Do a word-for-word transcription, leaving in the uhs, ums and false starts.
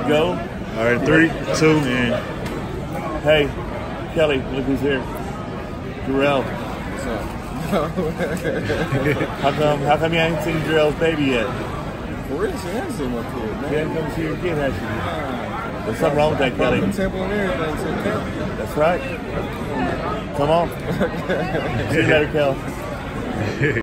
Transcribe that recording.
go. All right, three, two, and Hey, Kelly, look who's here. Jarrell. What's up? How come? How come you ain't seen Jarrell's baby yet? For real, she hasn't seen my kid, man. You ain't come see your kid, has she? Nah. There's something wrong with that, Kelly. Temple and everything, so Kelly. That's right. Come on. See you later, Kel.